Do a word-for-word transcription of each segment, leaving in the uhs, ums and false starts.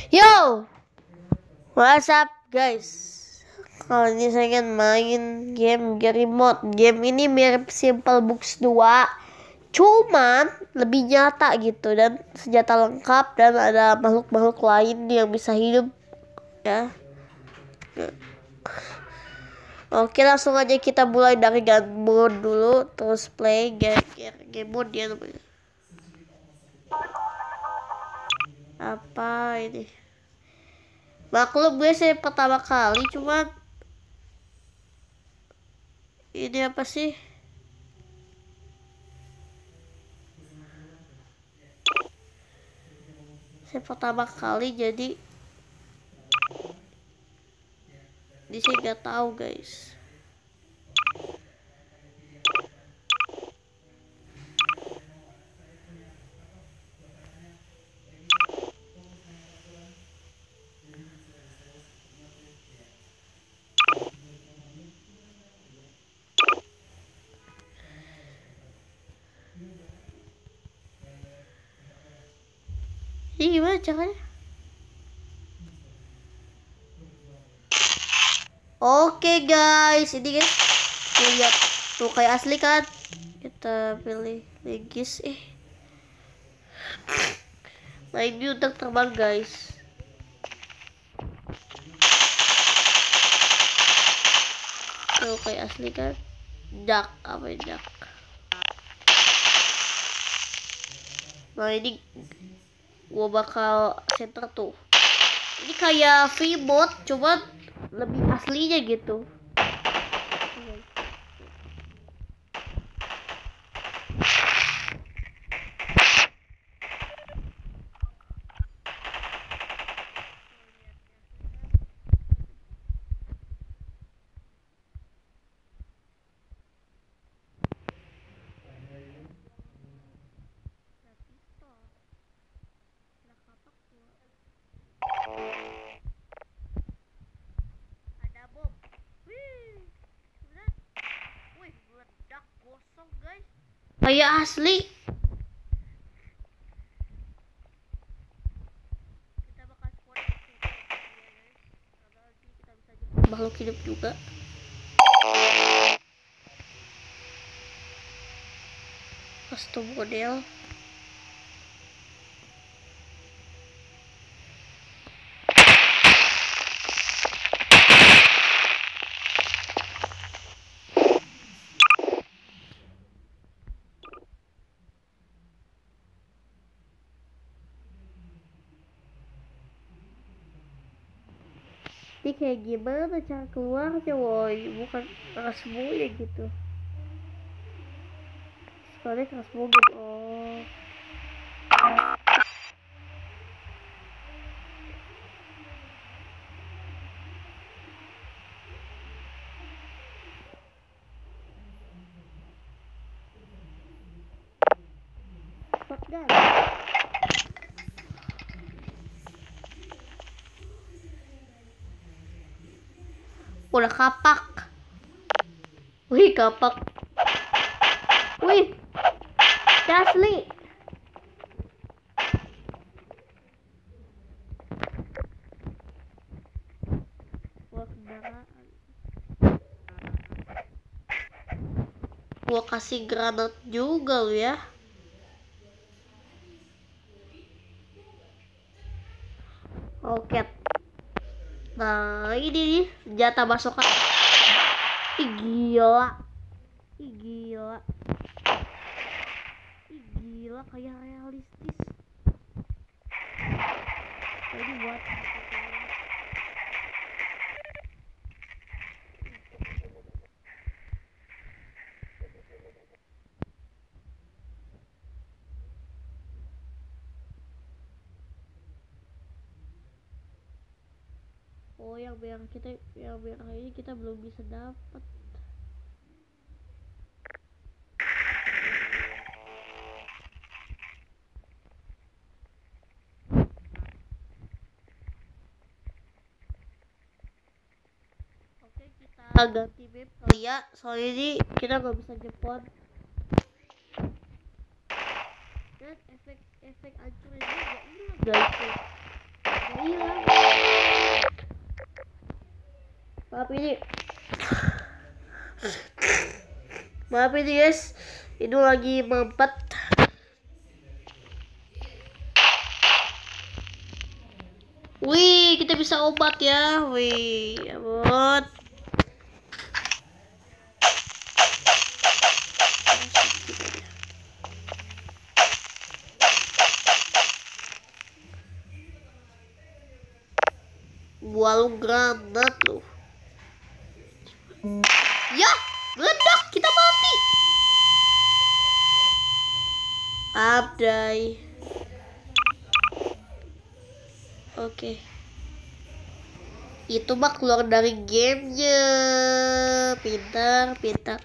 Yo, what's up guys? Kali ini saya akan main game Garry Mod. Game ini mirip Simple Books dua, cuman lebih nyata gitu, dan senjata lengkap, dan ada makhluk-makhluk lain yang bisa hidup ya. Oke, langsung aja kita mulai dari game mode dulu, terus play game, game mode dia namanya. Apa ini? Maklum gue sih pertama kali, cuman ini apa sih? Saya pertama kali, jadi di sini nggak tahu guys. Ini gimana caranya? Oke guys, ini guys, lihat tuh kayak asli kan? Kita pilih legis, eh, nah ini untuk terbang guys. Tuh kayak asli kan? Duck, apa ini duck? Nah ini gua bakal center tuh. Ini kayak free mode, cuman lebih aslinya gitu. Ada bom. Wih, wih, meledak gosong guys. Kayak asli. Kita bakal spawn ya guys. Karena nanti kita bisa jemput makhluk hidup juga. Custom model. Ini kayak gimana cara keluarnya, woi? Bukan rasmu ya gitu. Soalnya rasmu gitu. Oh. Shotgun. Udah kapak. Wih, kapak. Wih, asli. Gua kendaraan. Gua kasih granat juga lu ya. Oke. Nah ini nih senjata basoka. Ih gila. Ih gila. Ih gila, kayak realistis. Ini buat oh, yang biar kita, yang biar ini kita belum bisa dapat. Oke, kita ganti map kali ya, soalnya ini kita nggak bisa jepot. Dan efek efek hancur ini nggak hilang guys, nggak hilang. Maaf ini. Maaf ini guys. Ini lagi mampet. Wih, kita bisa obat ya. Wih, ampun. Gua lu granat lu. Ya, meledak, kita mati. Abdai. Oke. Itu mah keluar dari gamenya. Pintar, pintar.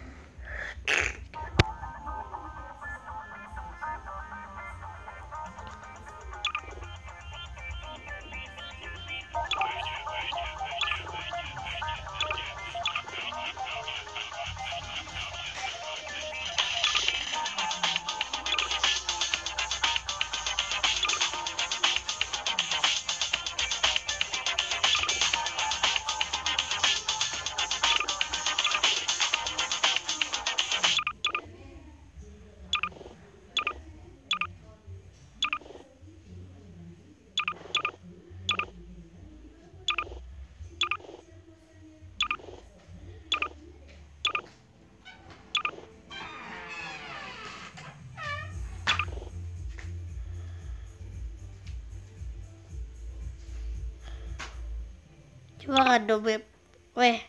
Coba random map. Weh.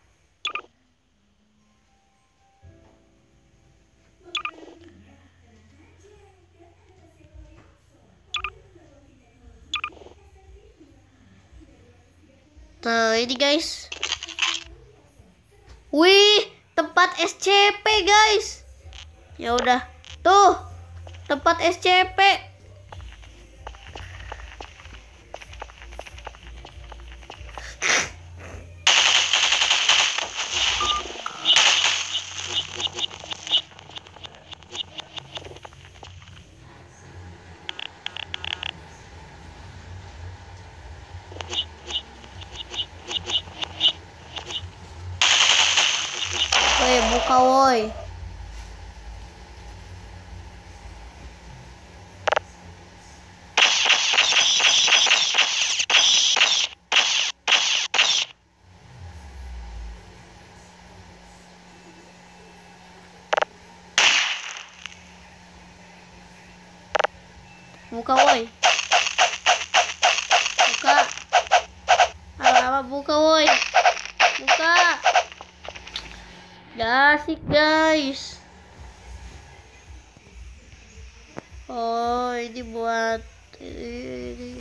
Nah, ini guys. Wih, tempat S C P guys. Ya udah. Tuh, tempat S C P. Woi, buka woi. Buka woi. Buka. Apa buka woi. Buka. Gak asik guys. Oh, ini buat ini.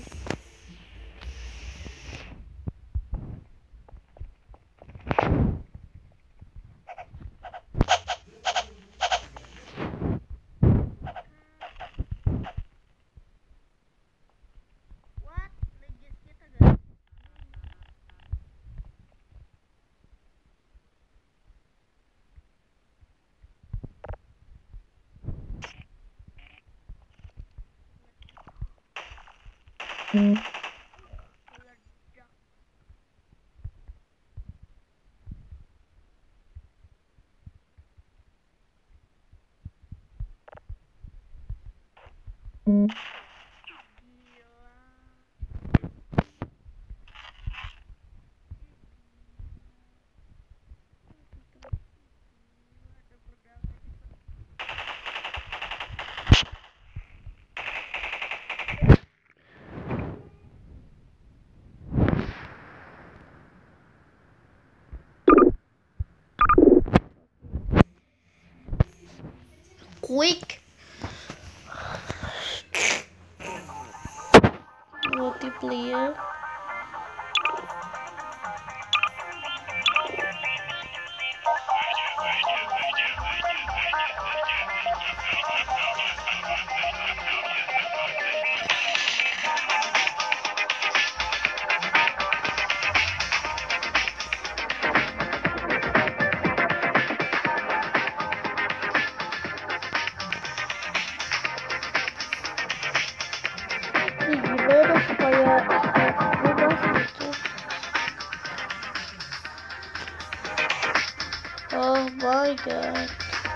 What? Legis kita guys. Hmm. Hmm. Quick multiplayer. Ini gimana supaya god.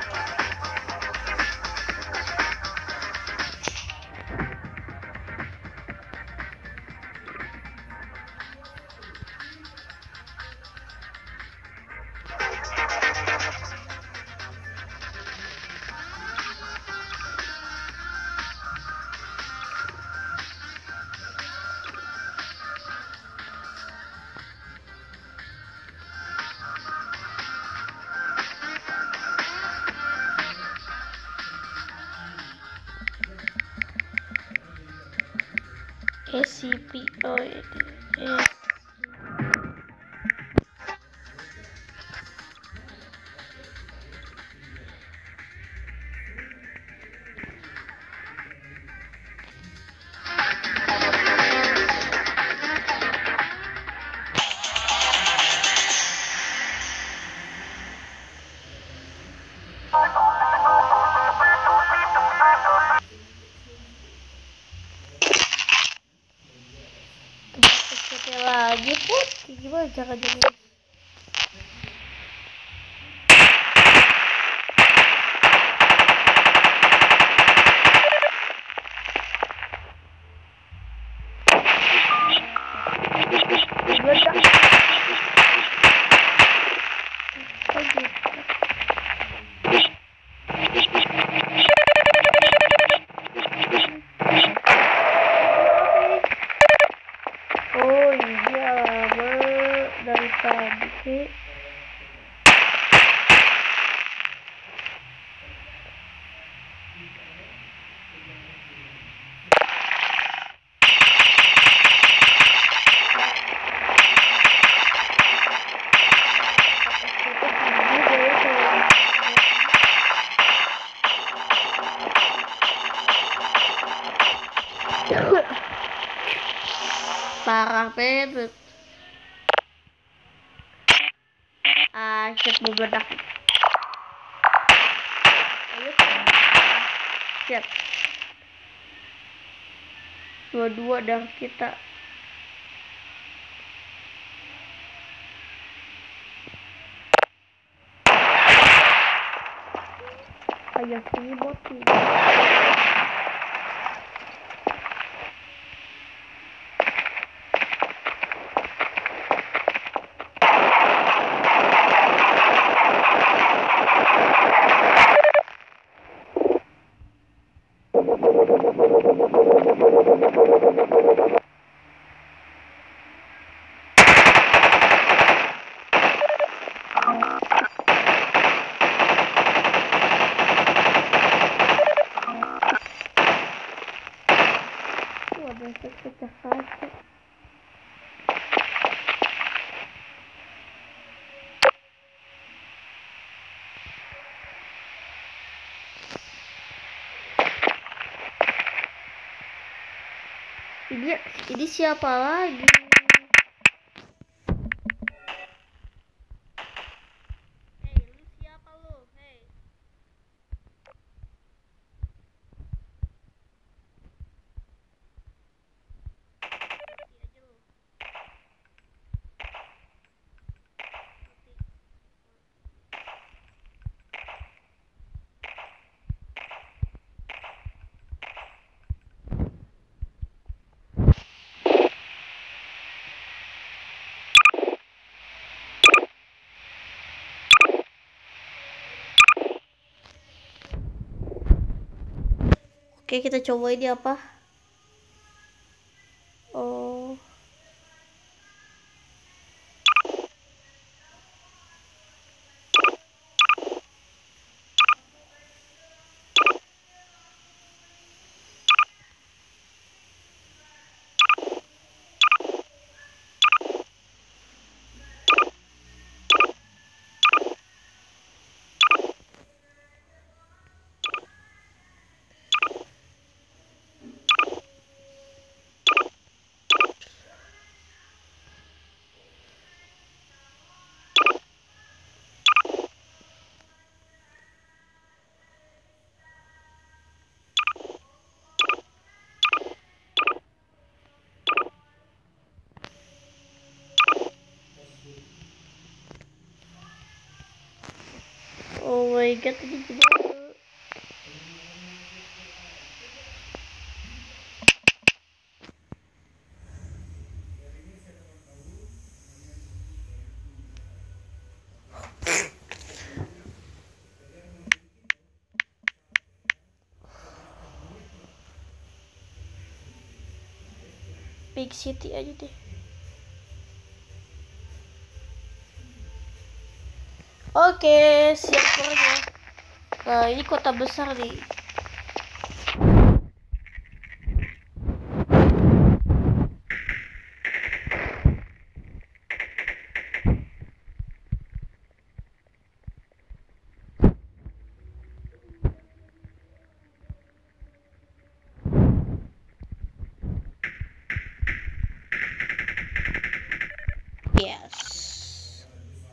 S C P oh ini. Lagi pun gimana cara jadi tadi. Parah banget. Ah, shit, mau meledak. Ayo. Shit. Dua-dua dah kita. Kayak sini bot nih. Pecah kaca. Ini ini siapa lagi? Hei, lu siapa lu? Hei. Oke, kita coba ini apa? Oh. my god, ini gimana? Big City aja deh. Oke, siap kerja. Nah, ini kota besar nih. Yes.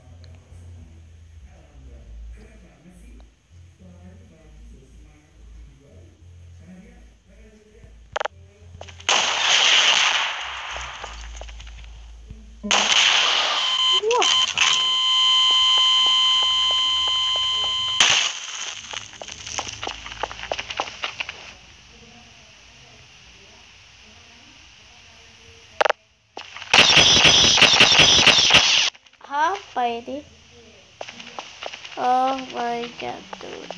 Apa ini? Oh my god, dude.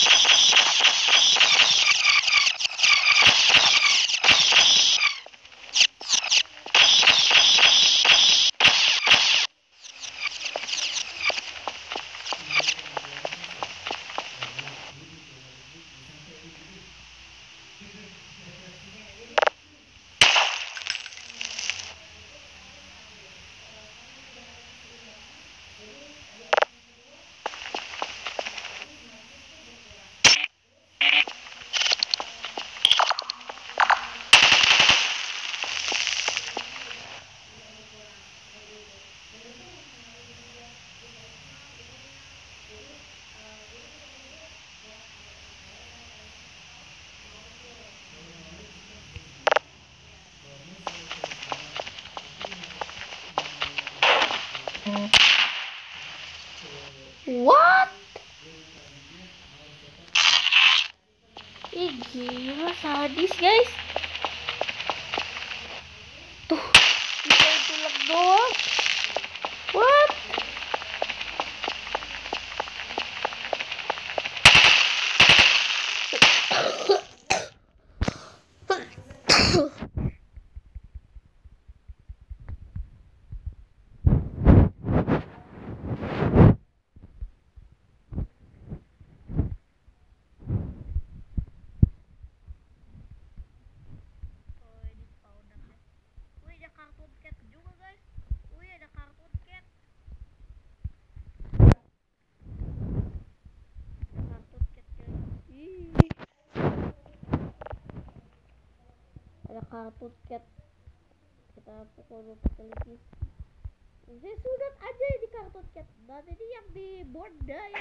What? Ih gila, sadis guys. Tuh, bisa tulak doang. What? Ada kartun cat, kita pukul pakai lagi. Saya sunat aja di kartun cat, dan ini yang di Bonda ya.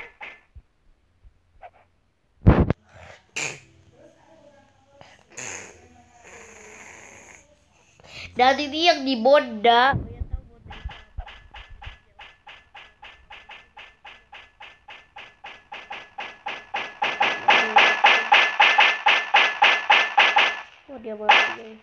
Dan ini yang di Bonda. Oh dia mati guys.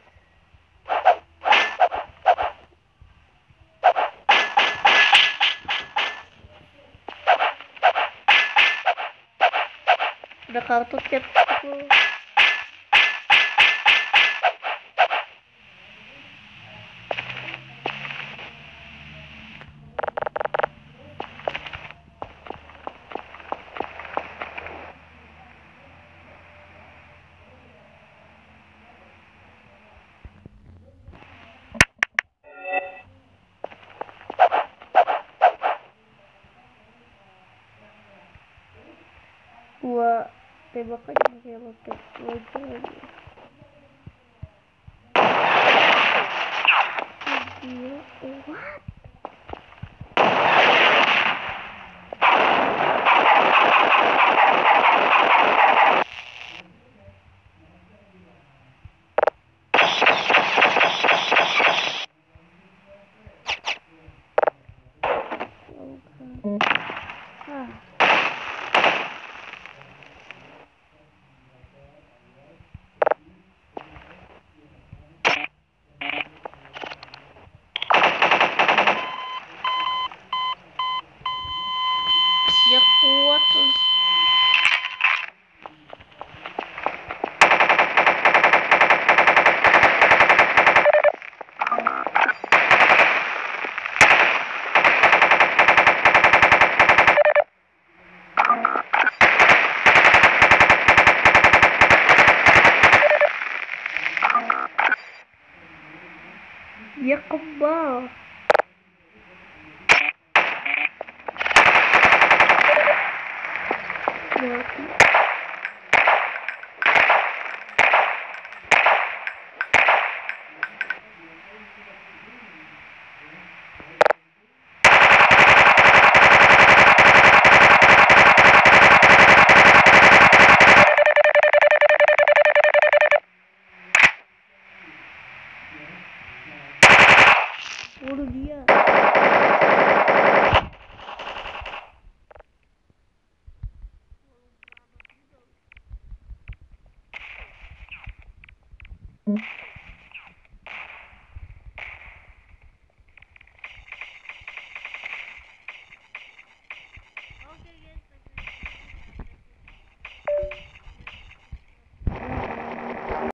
Ada kartu cat aku. Gua tembak aja pakai roket launcher lagi. Gila, what? Ah. Ya kebal. Mati. Bunuh dia. Hmm.